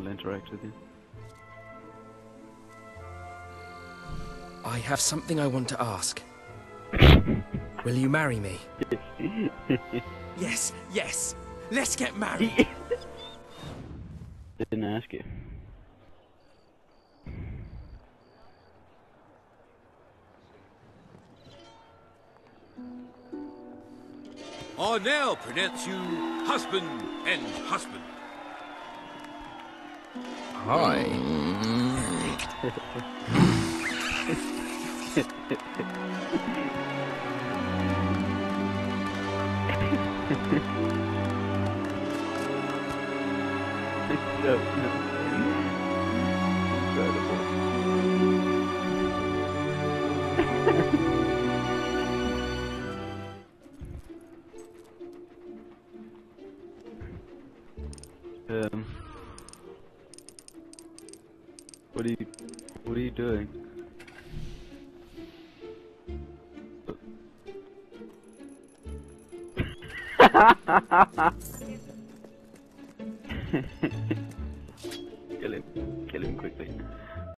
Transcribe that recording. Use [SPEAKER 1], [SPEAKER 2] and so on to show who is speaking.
[SPEAKER 1] will interact with you.
[SPEAKER 2] I have something I want to ask. Will you marry me? Yes, yes. Let's get married.
[SPEAKER 1] Didn't ask you.
[SPEAKER 3] I now pronounce you husband and husband.
[SPEAKER 2] Hi.
[SPEAKER 1] What are you doing? Kill him quickly.